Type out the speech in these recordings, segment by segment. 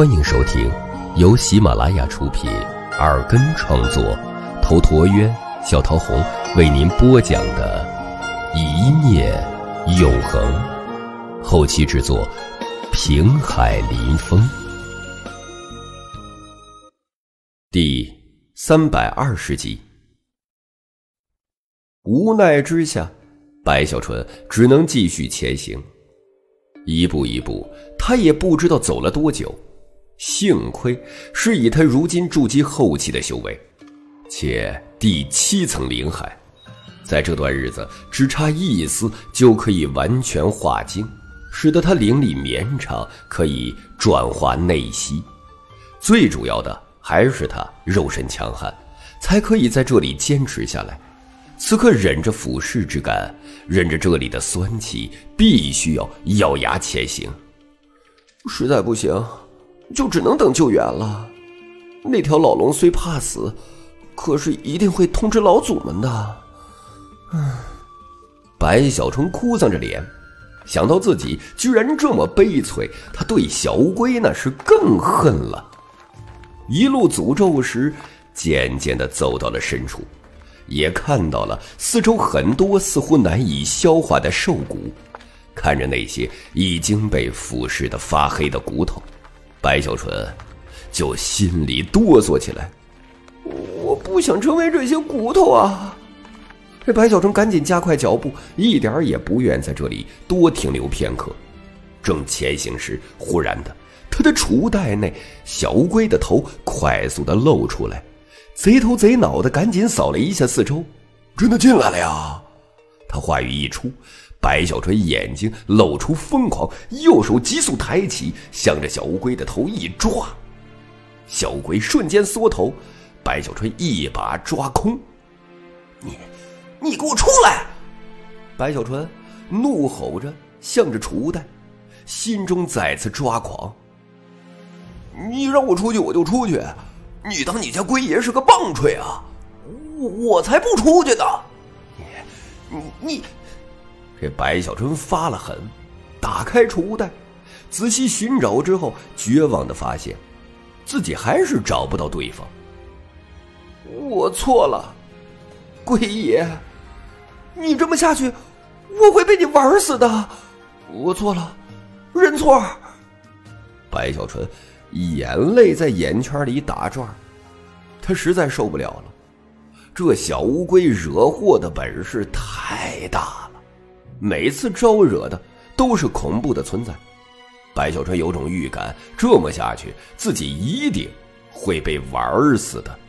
欢迎收听由喜马拉雅出品，耳根创作，头陀渊、小桃红为您播讲的《一念永恒》，后期制作平海林风。第320集。无奈之下，白小纯只能继续前行。一步一步，他也不知道走了多久。幸亏是以他如今筑基后期的修为，且第7层灵海，在这段日子只差一丝就可以完全化精，使得他灵力绵长，可以转化内息。最主要的还是他肉身强悍，才可以在这里坚持下来。此刻忍着俯视之感，忍着这里的酸气，必须要咬牙前行。实在不行，就只能等救援了。那条老龙虽怕死，可是一定会通知老祖们的。白小纯哭丧着脸，想到自己居然这么悲催，他对小乌龟那是更恨了。一路诅咒时，渐渐地走到了深处，也看到了四周很多似乎难以消化的兽骨。看着那些已经被腐蚀的发黑的骨头，白小纯就心里哆嗦起来。我不想成为这些骨头啊！这白小纯赶紧加快脚步，一点也不愿在这里多停留片刻。正前行时，忽然的，他的储物袋内小乌龟的头快速的露出来，贼头贼脑的赶紧扫了一下四周。真的进来了呀！他话语一出，白小纯眼睛露出疯狂，右手急速抬起，向着小乌龟的头一抓。小乌龟瞬间缩头，白小纯一把抓空。你给我出来！白小纯怒吼着，向着储物袋，心中再次抓狂。你让我出去我就出去，你当你家龟爷是个棒槌啊？我才不出去呢！你这白小纯发了狠，打开储物袋，仔细寻找之后，绝望地发现自己还是找不到对方。我错了，龟爷，你这么下去我会被你玩死的，我错了，认错。白小纯眼泪在眼圈里打转，他实在受不了了，这小乌龟惹祸的本事太大了，每次招惹的都是恐怖的存在。白小纯有种预感，这么下去自己一定会被玩死的。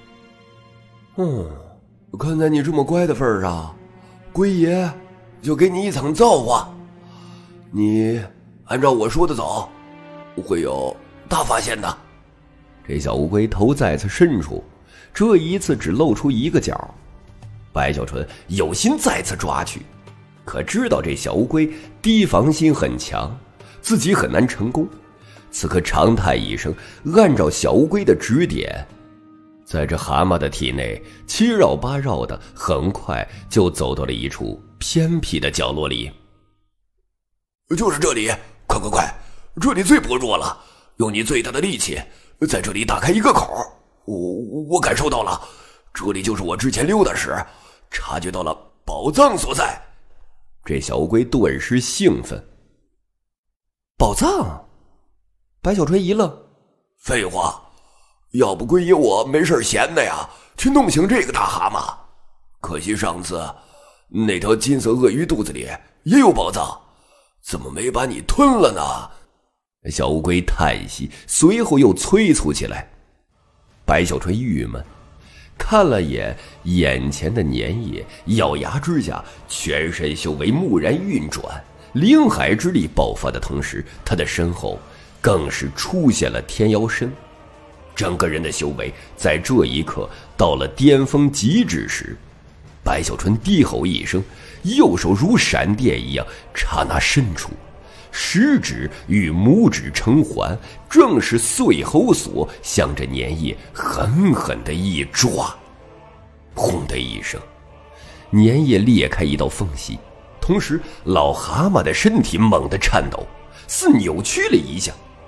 看在你这么乖的份上，龟爷就给你一场造化，你按照我说的走，会有大发现的。这小乌龟头再次伸出，这一次只露出一个角。白小纯有心再次抓去，可知道这小乌龟提防心很强，自己很难成功。此刻长叹一声，按照小乌龟的指点，在这蛤蟆的体内七绕八绕的，很快就走到了一处偏僻的角落里。就是这里，快，这里最薄弱了，用你最大的力气在这里打开一个口。我感受到了，这里就是我之前溜达时察觉到了宝藏所在。这小乌龟顿时兴奋。宝藏？白小纯一愣。废话，要不龟爷我没事闲的呀，去弄醒这个大蛤蟆。可惜上次那条金色鳄鱼肚子里也有宝藏，怎么没把你吞了呢？小乌龟叹息，随后又催促起来。白小纯郁闷，看了眼前的粘液，咬牙之下，全身修为蓦然运转，灵海之力爆发的同时，他的身后更是出现了天妖身。整个人的修为在这一刻到了巅峰极致时，白小纯低吼一声，右手如闪电一样，刹那伸出，食指与拇指成环，正是碎喉锁，向着粘液狠狠的一抓。轰的一声，粘液裂开一道缝隙，同时老蛤蟆的身体猛地颤抖，似扭曲了一下。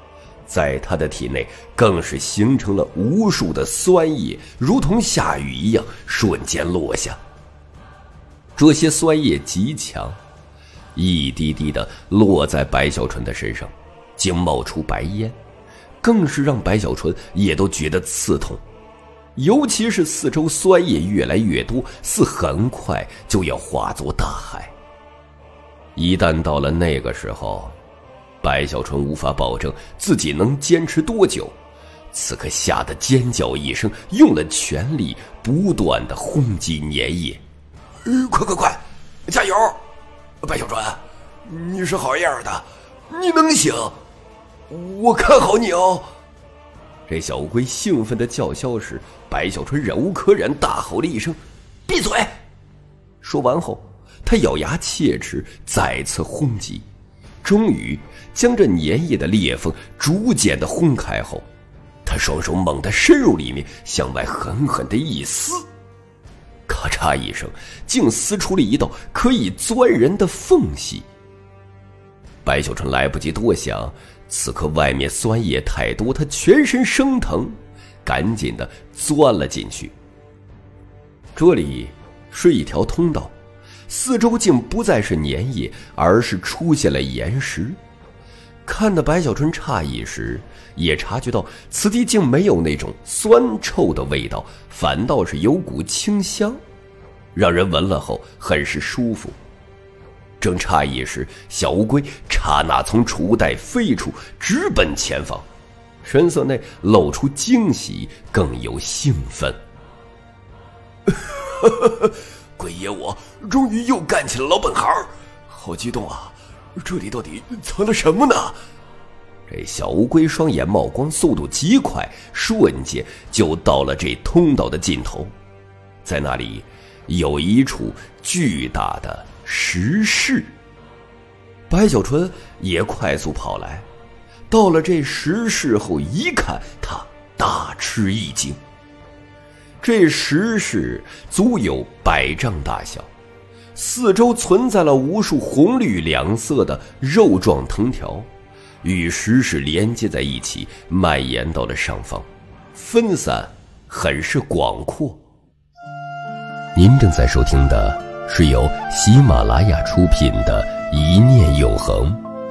在他的体内更是形成了无数的酸液，如同下雨一样瞬间落下。这些酸液极强，一滴滴的落在白小纯的身上，竟冒出白烟，更是让白小纯也都觉得刺痛。尤其是四周酸液越来越多，似很快就要化作大海。一旦到了那个时候，白小纯无法保证自己能坚持多久，此刻吓得尖叫一声，用了全力不断的轰击粘液。 快加油，白小纯，你是好样的，你能行，我看好你哦。 这小乌龟兴奋的叫嚣时，白小纯忍无可忍，大吼了一声：“闭嘴！”说完后，他咬牙切齿，再次轰击，终于将这粘液的裂缝逐渐的轰开后，他双手猛地伸入里面，向外狠狠的一撕，咔嚓一声，竟撕出了一道可以钻人的缝隙。白小纯来不及多想，此刻外面酸液太多，他全身生疼，赶紧的钻了进去。这里是一条通道，四周竟不再是粘液，而是出现了岩石。看得白小纯诧异时，也察觉到此地竟没有那种酸臭的味道，反倒是有股清香，让人闻了后很是舒服。正诧异时，小乌龟刹那从储物袋飞出，直奔前方，神色内露出惊喜，更有兴奋。 龟爷我终于又干起了老本行，好激动啊！这里到底藏了什么呢？ 这小乌龟双眼冒光，速度极快，瞬间就到了这通道的尽头。在那里有一处巨大的石室，白小纯也快速跑来，到了这石室后一看，他大吃一惊。这石室足有100丈大小，四周存在了无数红绿两色的肉状藤条，与石室连接在一起，蔓延到了上方，分散很是广阔。您正在收听的是由喜马拉雅出品的《一念永恒》。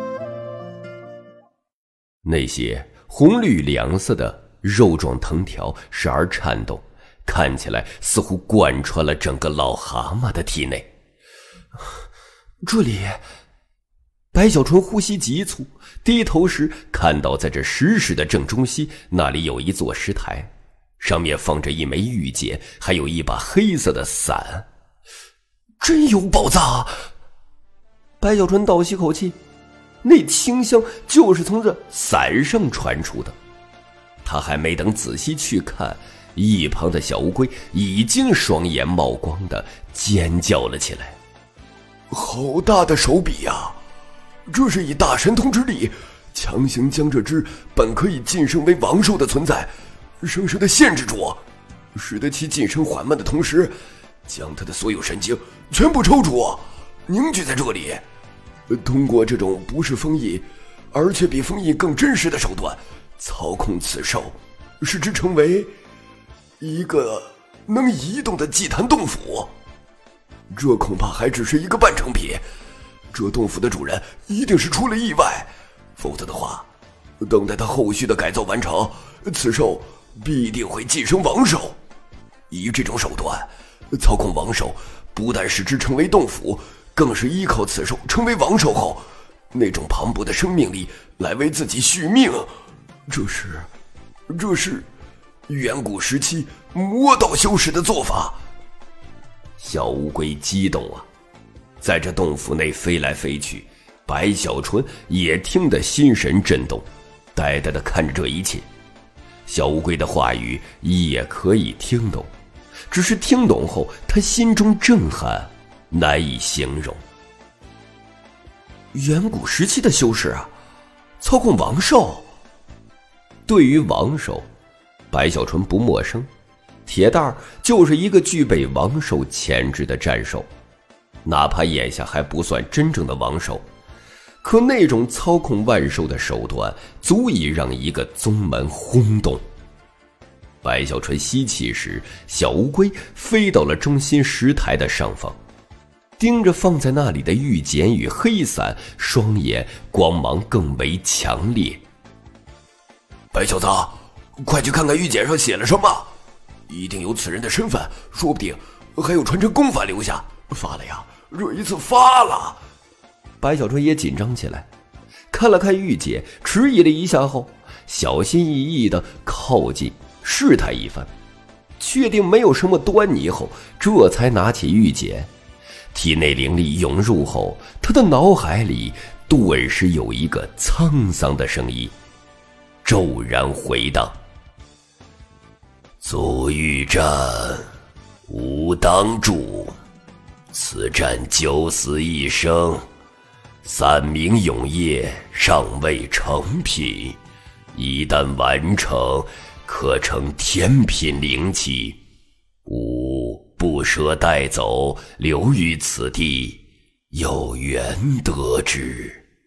那些红绿两色的肉状藤条时而颤动，看起来似乎贯穿了整个老蛤蟆的体内。 这里， 白小纯呼吸急促，低头时看到在这石室的正中心，那里有一座石台，上面放着一枚玉简，还有一把黑色的伞。 真有宝藏！ 白小纯倒吸口气，那清香就是从这伞上传出的。他还没等仔细去看，一旁的小乌龟已经双眼冒光的尖叫了起来。 好大的手笔呀！这是以大神通之力，强行将这只本可以晋升为王兽的存在生生的限制住，使得其晋升缓慢的同时，将他的所有神经全部抽出，凝聚在这里。通过这种不是封印，而且比封印更真实的手段，操控此兽，使之成为一个能移动的祭坛洞府。这恐怕还只是一个半成品，这洞府的主人一定是出了意外，否则的话，等待他后续的改造完成，此兽必定会晋升王兽。以这种手段操控王兽，不但使之成为洞府，更是依靠此兽成为王兽后那种磅礴的生命力来为自己续命。这是远古时期魔道修士的做法。 小乌龟激动啊，在这洞府内飞来飞去，白小纯也听得心神震动，呆呆地看着这一切。小乌龟的话语也可以听懂，只是听懂后他心中震撼难以形容。 远古时期的修士啊，操控王兽。 对于王兽，白小纯不陌生，铁蛋儿就是一个具备王兽潜质的战兽，哪怕眼下还不算真正的王兽， 可那种操控万兽的手段，足以让一个宗门轰动。白小春吸气时，小乌龟飞到了中心石台的上方，盯着放在那里的玉简与黑伞，双眼光芒更为强烈。 白小子，快去看看玉简上写了什么，一定有此人的身份，说不定还有传承功法留下。发了呀，这一次发了。 白小春也紧张起来，看了看玉简，迟疑了一下后，小心翼翼地靠近试探一番，确定没有什么端倪后，这才拿起玉简。体内灵力涌入后，他的脑海里顿时有一个沧桑的声音骤然回荡： 足欲战，吾当助。此战九死一生，3名永业尚未成品，一旦完成，可成天品灵器。吾不舍带走，留于此地，有缘得之。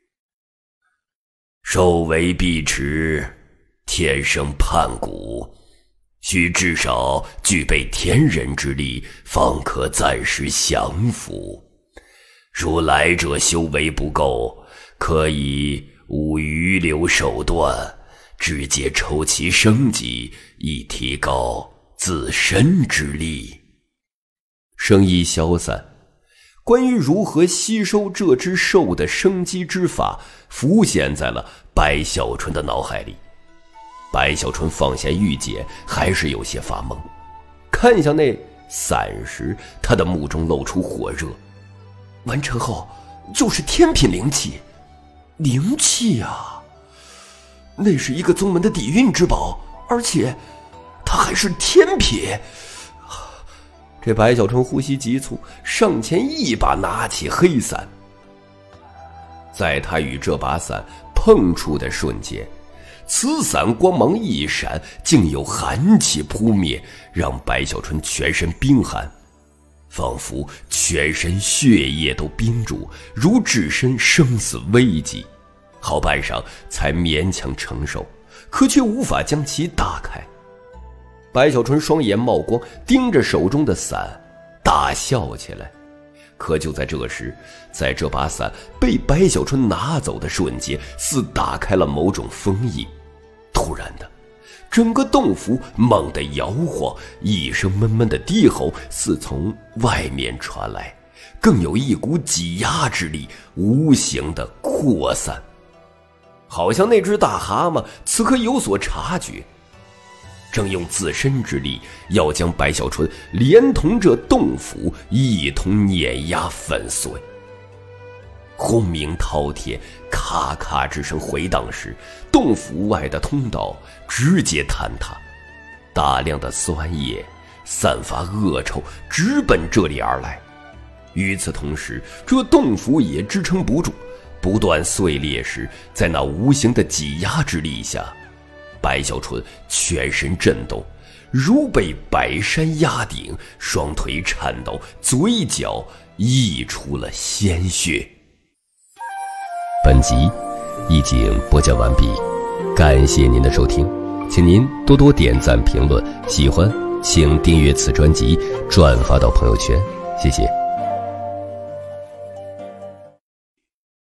兽为必持，天生叛骨，需至少具备天人之力，方可暂时降服。如来者修为不够，可以无余留手段，直接抽其生机，以提高自身之力。 声音消散，关于如何吸收这只兽的生机之法浮现在了白小春的脑海里。白小春放下玉简，还是有些发懵，看向那伞时，他的目中露出火热。完成后就是天品灵气。灵气啊，那是一个宗门的底蕴之宝，而且它还是天品。这白小春呼吸急促，上前一把拿起黑伞。在他与这把伞碰触的瞬间，此伞光芒一闪，竟有寒气扑面，让白小春全身冰寒，仿佛全身血液都冰住，如置身生死危机。好半晌才勉强承受，可却无法将其打开。白小春双眼冒光，盯着手中的伞，大笑起来。可就在这时，在这把伞被白小春拿走的瞬间，似打开了某种封印。突然的，整个洞府猛地摇晃，一声闷闷的低吼似从外面传来，更有一股挤压之力无形的扩散，好像那只大蛤蟆此刻有所察觉，正用自身之力要将白小春连同这洞府一同碾压粉碎。轰鸣滔天，咔咔之声回荡时，洞府外的通道直接坍塌，大量的酸液散发恶臭，直奔这里而来。与此同时，这洞府也支撑不住，不断碎裂时，在那无形的挤压之力下，白小春全身震动，如被百山压顶，双腿颤抖，嘴角溢出了鲜血。本集已经播讲完毕，感谢您的收听，请您多多点赞评论，喜欢请订阅此专辑，转发到朋友圈，谢谢。